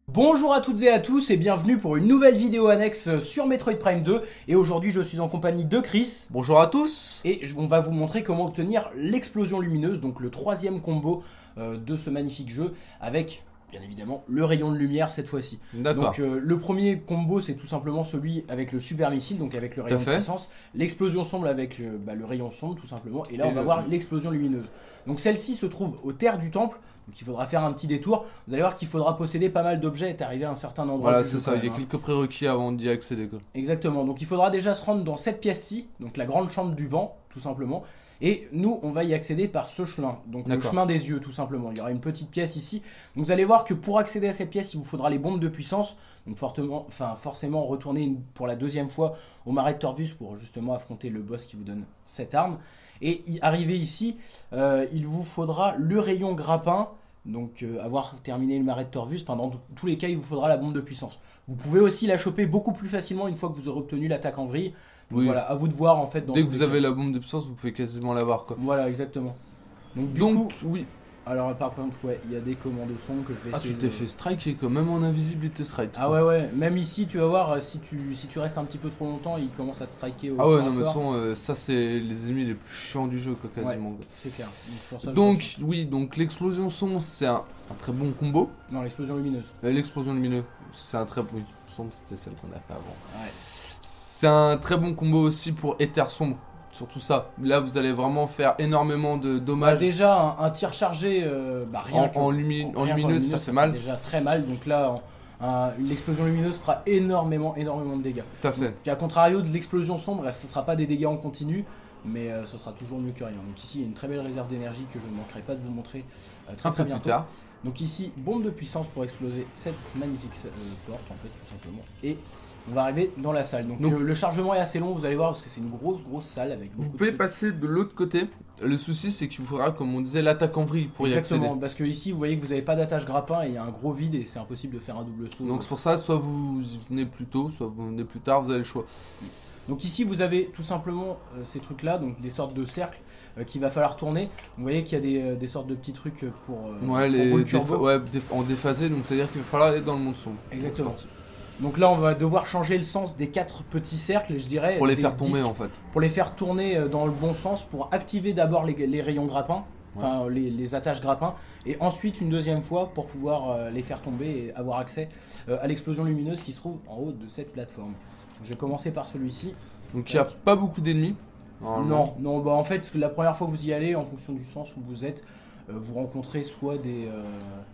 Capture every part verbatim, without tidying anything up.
Bonjour à toutes et à tous et bienvenue pour une nouvelle vidéo annexe sur Metroid Prime deux. Et aujourd'hui je suis en compagnie de Chris. Bonjour à tous. Et on va vous montrer comment obtenir l'explosion lumineuse, donc le troisième combo euh, de ce magnifique jeu, avec bien évidemment le rayon de lumière cette fois-ci. D'accord. Donc euh, le premier combo c'est tout simplement celui avec le super missile, donc avec le rayon de puissance. L'explosion sombre avec le, bah, le rayon sombre tout simplement. Et là et on va le... voir l'explosion lumineuse. Donc celle-ci se trouve aux terres du temple. Donc il faudra faire un petit détour. Vous allez voir qu'il faudra posséder pas mal d'objets et arriver à un certain endroit. Voilà, c'est ça, il y a quelques prérequis avant d'y accéder, quoi. Exactement, donc il faudra déjà se rendre dans cette pièce-ci, donc la grande chambre du vent, tout simplement. Et nous, on va y accéder par ce chemin, donc le chemin des yeux, tout simplement. Il y aura une petite pièce ici. Donc vous allez voir que pour accéder à cette pièce, il vous faudra les bombes de puissance. Donc fortement, enfin, forcément retourner pour la deuxième fois au marais de Torvus pour justement affronter le boss qui vous donne cette arme. Et y arriver ici, euh, il vous faudra le rayon grappin. Donc euh, avoir terminé le marais de Torvus, enfin, dans tous les cas il vous faudra la bombe de puissance. Vous pouvez aussi la choper beaucoup plus facilement une fois que vous aurez obtenu l'attaque en vrille. Donc oui. Voilà, à vous de voir en fait. Dans Dès que vous avez cas. la bombe de puissance, vous pouvez quasiment l'avoir, quoi. Voilà, exactement. Donc, du Donc coup, oui. Alors par contre, ouais, il y a des commandes son que je vais ah, essayer. Ah, tu t'es de... fait striker quand même en invisible, il te strike. Ah ouais, ouais, même ici, tu vas voir, si tu, si tu restes un petit peu trop longtemps, il commence à te striker. Au ah ouais, non, mais de toute façon, euh, ça c'est les ennemis les plus chiants du jeu, quoi, quasiment. Ouais, c'est clair. Donc, ça, donc oui, donc l'explosion son, c'est un, un très bon combo. Non, l'explosion lumineuse. Euh, l'explosion lumineuse, c'est un très bon. Il me semble que c'était celle qu'on a fait avant. Ouais. C'est un très bon combo aussi pour Éther sombre. Surtout ça, là vous allez vraiment faire énormément de dommages. Bah déjà un, un tir chargé, euh, bah rien en, que, en, lumi en, en lumineuse, lumineuse ça, ça fait mal. Déjà très mal, donc là l'explosion lumineuse fera énormément, énormément de dégâts. Tout à fait. Donc, à contrario de l'explosion sombre, ce ne sera pas des dégâts en continu, mais euh, ce sera toujours mieux que rien. Donc ici il y a une très belle réserve d'énergie que je ne manquerai pas de vous montrer euh, très, un très peu bientôt. Plus tard. Donc ici bombe de puissance pour exploser cette magnifique euh, porte en fait tout simplement. Et on va arriver dans la salle. Donc, Donc euh, le chargement est assez long, vous allez voir, parce que c'est une grosse grosse salle avec beaucoup Vous pouvez de passer de l'autre côté. Le souci c'est qu'il vous faudra, comme on disait, l'attaque en vrille pour Exactement, y accéder. Parce que ici vous voyez que vous n'avez pas d'attache grappin et il y a un gros vide et c'est impossible de faire un double saut. Donc c'est pour ça, soit vous venez plus tôt, soit vous venez plus tard, vous avez le choix. Donc ici vous avez tout simplement euh, ces trucs là, donc des sortes de cercles euh, qu'il va falloir tourner. Vous voyez qu'il y a des, euh, des sortes de petits trucs pour, euh, ouais, pour les turbo. Ouais, en déphasé, donc c'est à dire qu'il va falloir aller dans le monde sombre. Exactement. Donc là on va devoir changer le sens des quatre petits cercles, je dirais. Pour les faire tomber en fait. Pour les faire tourner dans le bon sens, pour activer d'abord les, les rayons grappins, ouais. Enfin les, les attaches grappins, et ensuite une deuxième fois pour pouvoir euh, les faire tomber et avoir accès euh, à l'explosion lumineuse qui se trouve en haut de cette plateforme. Donc, je vais commencer par celui-ci. Donc il n'y a pas beaucoup d'ennemis. Non, non, bah en fait la première fois que vous y allez, en fonction du sens où vous êtes, euh, vous rencontrez soit des... Euh,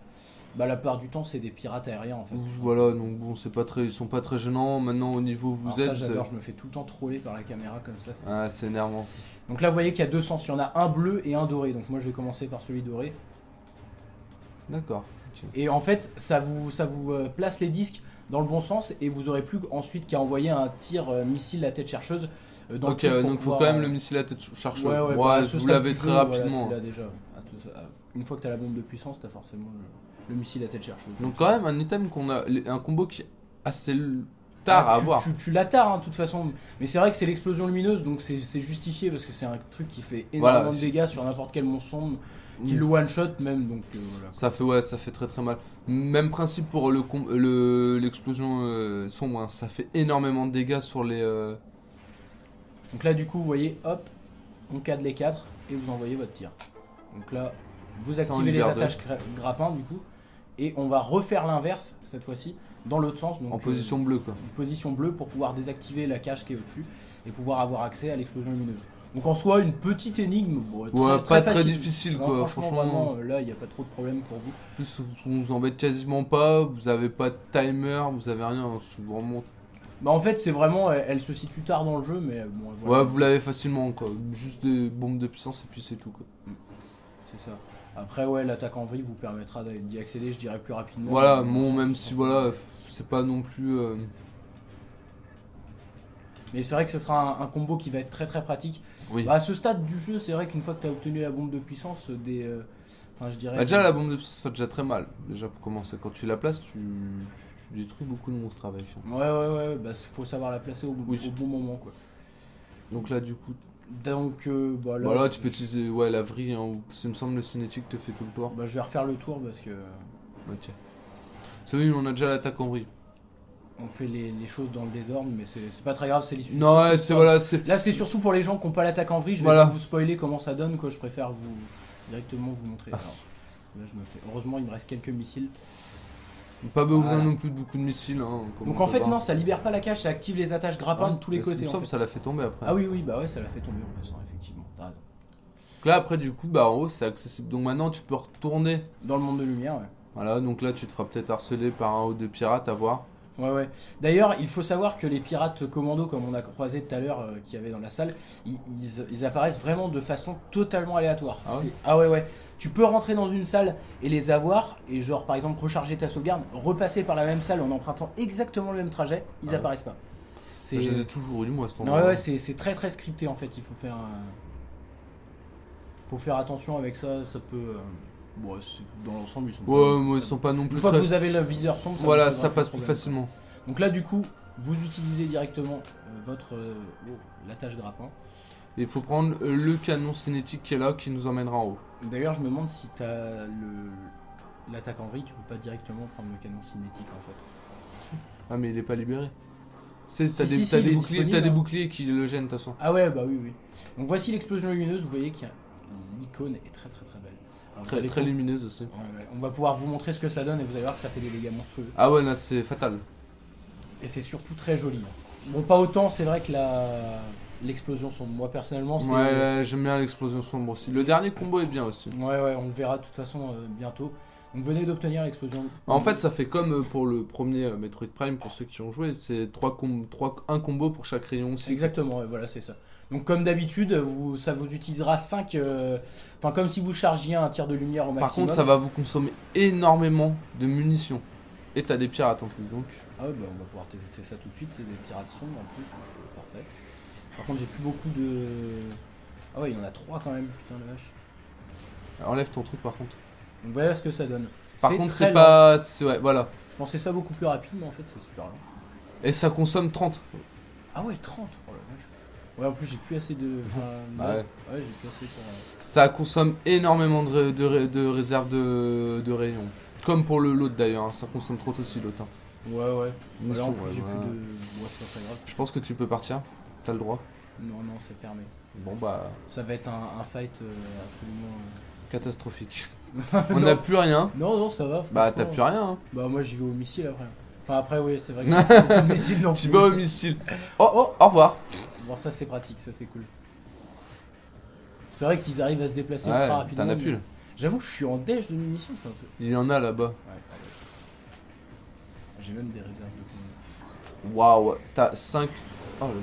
Bah la plupart du temps c'est des pirates aériens en fait. Voilà, donc bon c'est pas très, ils sont pas très gênants. Maintenant au niveau où vous Alors êtes, ça j'adore, avez... je me fais tout le temps troller par la caméra comme ça. Ah c'est énervant ça. Donc là vous voyez qu'il y a deux sens, il y en a un bleu et un doré. Donc moi je vais commencer par celui doré. D'accord. Et en fait ça vous, ça vous euh, place les disques dans le bon sens et vous aurez plus ensuite qu'à envoyer un tir euh, missile à tête chercheuse. Euh, dans ok, le donc il faut quand même euh... le missile à tête chercheuse. Ouais, ouais, ouais bah, vous l'avez très jeu, rapidement. Voilà, tu déjà. Une fois que tu as la bombe de puissance, tu as forcément le, le missile à tête chercheuse. Donc quand même un item qu'on a, un combo qui est assez tard ah, à tu, avoir. Tu, tu l'as tard hein, de toute façon, mais c'est vrai que c'est l'explosion lumineuse, donc c'est justifié parce que c'est un truc qui fait énormément voilà, de dégâts sur n'importe quel monstre sombre, qui mmh. le one shot même, donc euh, voilà. Ça fait ouais, ça fait très très mal. Même principe pour le le l'explosion euh, sombre, hein. Ça fait énormément de dégâts sur les. Euh... Donc là du coup vous voyez, hop, on cadre les quatre et vous envoyez votre tir. Donc là vous activez les attaches gra grappins du coup, et on va refaire l'inverse cette fois-ci dans l'autre sens. Donc, en position euh, bleue quoi. En position bleue pour pouvoir désactiver la cage qui est au-dessus et pouvoir avoir accès à l'explosion lumineuse. Donc en soi une petite énigme, bon, très, ouais, très pas facile. très difficile quoi. Non, franchement, franchement vraiment, là il n'y a pas trop de problème pour vous. En plus on vous embête quasiment pas, vous avez pas de timer, vous avez rien, c'est vraiment. Bah en fait c'est vraiment, elle, elle se situe tard dans le jeu mais bon. Voilà. Ouais vous l'avez facilement quoi, juste des bombes de puissance et puis c'est tout quoi. Mm. C'est ça. Après ouais l'attaque en vrille vous permettra d'y accéder je dirais plus rapidement. Voilà, bon même si voilà, c'est pas non plus... Euh... Mais c'est vrai que ce sera un, un combo qui va être très très pratique. Oui. Bah, à ce stade du jeu c'est vrai qu'une fois que tu as obtenu la bombe de puissance, des... Euh, enfin, je dirais... Bah déjà la bombe de puissance fait déjà très mal, déjà pour commencer. Quand tu la places tu, tu, tu détruis beaucoup de monstres avec. Ouais ouais ouais, bah faut savoir la placer au, oui. au bon moment quoi. Donc là du coup... Donc euh, bah, là, bah là tu peux utiliser ouais, la vrille, hein, il me semble le cinétique te fait tout le tour. Bah je vais refaire le tour parce que... Ok. Celui où on a déjà l'attaque en vrille. On fait les, les choses dans le désordre, mais c'est pas très grave, c'est l'issue. Non, ouais, c'est voilà, là c'est surtout pour les gens qui n'ont pas l'attaque en vrille, je vais voilà. pas vous spoiler comment ça donne, quoi. Je préfère vous directement vous montrer. Alors, là, je me fais... Heureusement il me reste quelques missiles. Pas besoin voilà. non plus de beaucoup de missiles. Hein, donc en fait voir. non, ça libère pas la cage, ça active les attaches grappins ah, de tous les côtés. En fait. Ça l'a fait tomber après. Ah oui oui bah ouais ça l'a fait tomber en plus, effectivement, t'as raison. Donc là après du coup bah en haut c'est accessible, donc maintenant tu peux retourner dans le monde de lumière. Ouais. Voilà, donc là tu te feras peut-être harceler par un ou deux pirates à voir. Ouais ouais. D'ailleurs il faut savoir que les pirates commando comme on a croisé tout à l'heure euh, qu'il y avait dans la salle, ils, ils, ils apparaissent vraiment de façon totalement aléatoire. Ah ouais, ah ouais ouais. Tu peux rentrer dans une salle et les avoir, et genre par exemple recharger ta sauvegarde, repasser par la même salle en empruntant exactement le même trajet, ils ah apparaissent pas. Je les ai toujours eu moi à ce temps-là. Ouais ouais, c'est très très scripté en fait, il faut faire un... faut faire attention avec ça, ça peut... Euh... Bon, dans l'ensemble ils sont ouais, pas... moi, ils sont pas non plus Une fois très... que vous avez le viseur sombre, ça voilà, ça passe plus facilement. Donc là du coup, vous utilisez directement euh, votre... Euh... Oh, l'attache grappin. Il faut prendre le canon cinétique qui est là, qui nous emmènera en haut. D'ailleurs, je me demande si tu as l'attaque en vrille, tu peux pas directement prendre le canon cinétique en fait. Ah, mais il est pas libéré. Tu sais, t'as si, des, si, si, des, boucliers, hein. des boucliers qui le gênent de toute façon. Ah ouais, bah oui, oui. Donc voici l'explosion lumineuse, vous voyez que l'icône est très très très belle. Alors, très très lumineuse aussi. Ouais, ouais. On va pouvoir vous montrer ce que ça donne et vous allez voir que ça fait des dégâts monstrueux. Ah ouais, là c'est fatal. Et c'est surtout très joli. Bon, pas autant, c'est vrai que la... l'explosion sombre, moi personnellement c'est... Ouais, j'aime bien l'explosion sombre aussi. Le dernier combo est bien aussi. Ouais, ouais, on le verra de toute façon euh, bientôt. Donc venez d'obtenir l'explosion. En fait, ça fait comme pour le premier euh, Metroid Prime, pour ceux qui ont joué, c'est trois com trois... un combo pour chaque rayon aussi. Exactement, ouais, voilà, c'est ça. Donc comme d'habitude, vous... ça vous utilisera cinq... Euh... Enfin, comme si vous chargiez un tir de lumière au maximum. Par contre, ça va vous consommer énormément de munitions. Et t'as des pirates en plus, donc... Ah ouais, bah on va pouvoir tester ça tout de suite, c'est des pirates sombres en plus, parfait. Par contre, j'ai plus beaucoup de... Ah ouais, il y en a trois quand même, putain la vache. Enlève ton truc par contre. Donc voilà ce que ça donne. Par contre, c'est pas... Ouais, voilà. Je pensais ça beaucoup plus rapide, mais en fait, c'est super lent. Et ça consomme trente. Ah ouais, trente, oh la vache. Ouais, en plus, j'ai plus assez de... Enfin, bah ouais. Ouais, j'ai plus assez pour... Ça consomme énormément de, ré... de, ré... de réserves de... de rayons. Comme pour le l'autre d'ailleurs, hein. Ça consomme trop aussi l'autre. Hein. Ouais, ouais. Voilà, en plus, ouais, j'ai ouais. plus de... Ouais, c'est pas très grave. Je pense que tu peux partir. T'as le droit. Non, non, c'est fermé. Bon bah... Ça va être un, un fight euh, absolument... Euh... catastrophique. On n'a plus rien. Non, non, ça va. Bah t'as plus rien. Hein. Bah moi j'y vais au missile après. Enfin après oui, c'est vrai que au missile non plus. Tu vas au missile. Oh, oh, au revoir. Bon ça c'est pratique, ça c'est cool. C'est vrai qu'ils arrivent à se déplacer ouais, ultra rapidement. T'en as plus là. J'avoue que je suis en déj de munitions. Ça. Il y en a là-bas. Ouais, j'ai même des réserves de munitions. Waouh, t'as cinq... Oh le...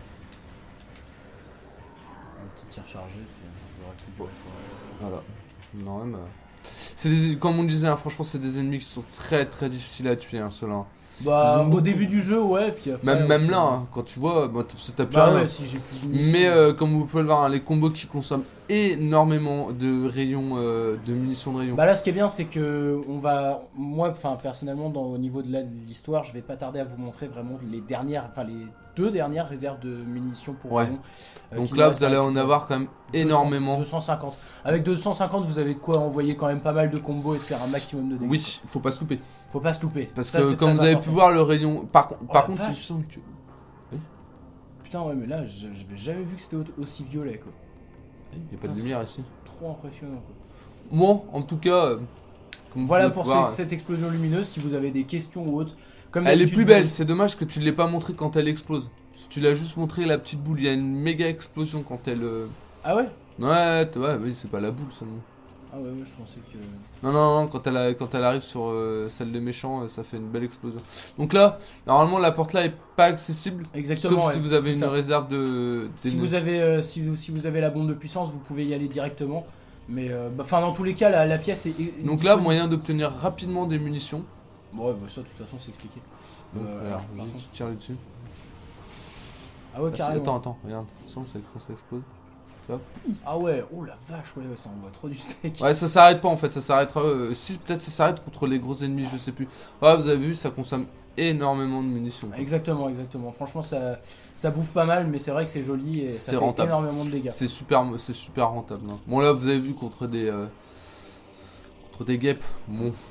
Un petit tir chargé, puis je récupère. Voilà. Non, même... C'est des... Comme on disait, hein, franchement, c'est des ennemis qui sont très très difficiles à tuer, hein, ceux-là. Bah, au beaucoup... début du jeu, ouais, puis après... Même, même là, hein, quand tu vois, bah, t'as plus bah, rien. Ouais, si j'ai plus de mais euh, comme vous pouvez le voir, hein, les combos qui consomment énormément de rayons, euh, de munitions de rayons. Bah là, ce qui est bien, c'est que on va... Moi, enfin, personnellement, dans, au niveau de l'histoire, je vais pas tarder à vous montrer vraiment les dernières... Enfin, les deux dernières réserves de munitions pour ouais. rayons. Euh, Donc là, vous allez en avoir quand même énormément. deux cent cinquante. Avec deux cent cinquante, vous avez de quoi envoyer quand même pas mal de combos et faire un maximum de dégâts. Oui, faut pas se louper. Faut pas se louper. Parce ça, que comme vous avez pu voir le rayon... Par, oh, par contre, tu sens que... Oui. Putain, ouais, mais là, j'avais jamais vu que c'était aussi violet, quoi. Il n'y a pas de lumière ici. Trop impressionnant, quoi. Bon, en tout cas... Euh, voilà pour voir, cette, cette explosion lumineuse, si vous avez des questions ou autres. Comme elle est plus belle, c'est dommage que tu ne l'aies pas montré quand elle explose. Tu l'as juste montré la petite boule, il y a une méga explosion quand elle... Euh... Ah ouais? Ouais, ouais, oui, c'est pas la boule seulement. Ah ouais, ouais, je pensais que... Non, non, non, quand elle, a, quand elle arrive sur euh, celle des méchants, ça fait une belle explosion. Donc là, normalement, la porte là est pas accessible. Exactement. Sauf ouais, si vous avez une ça. réserve de... Si vous, avez, euh, si, vous, si vous avez la bombe de puissance, vous pouvez y aller directement. Mais, enfin, euh, bah, dans tous les cas, la, la pièce est... est Donc là, moyen d'obtenir rapidement des munitions. Bon, ouais, bah, ça, de toute façon, c'est expliqué. Donc, euh, alors, vas-y, tu tires dessus. Ah ouais, carrément. Attends, attends, regarde, attention, ça, quand ça explose. Ah ouais, oh la vache, ouais, ouais, ça envoie trop du steak. Ouais, ça s'arrête pas en fait, ça s'arrêtera. Euh, si, peut-être ça s'arrête contre les gros ennemis, je sais plus. Ouais, vous avez vu, ça consomme énormément de munitions. Quoi. Exactement, exactement. Franchement, ça, ça bouffe pas mal, mais c'est vrai que c'est joli et ça fait rentable. énormément de dégâts. C'est super, c'est super rentable. Hein. Bon, là, vous avez vu contre des. Euh, contre des guêpes, bon.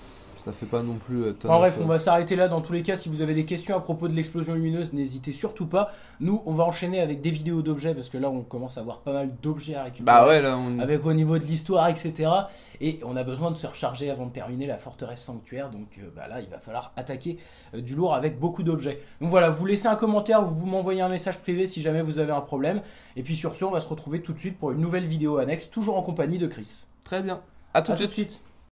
ça fait pas non plus. Euh, enfin, bref, on va s'arrêter là. Dans tous les cas, si vous avez des questions à propos de l'explosion lumineuse, n'hésitez surtout pas. Nous, on va enchaîner avec des vidéos d'objets parce que là, on commence à avoir pas mal d'objets à récupérer. Bah ouais, là, on... avec au niveau de l'histoire, et cetera. Et on a besoin de se recharger avant de terminer la forteresse sanctuaire. Donc euh, bah là, il va falloir attaquer euh, du lourd avec beaucoup d'objets. Donc voilà, vous laissez un commentaire, vous m'envoyez un message privé si jamais vous avez un problème. Et puis sur ce, on va se retrouver tout de suite pour une nouvelle vidéo annexe, toujours en compagnie de Chris. Très bien. À tout, à de, suite. tout de suite.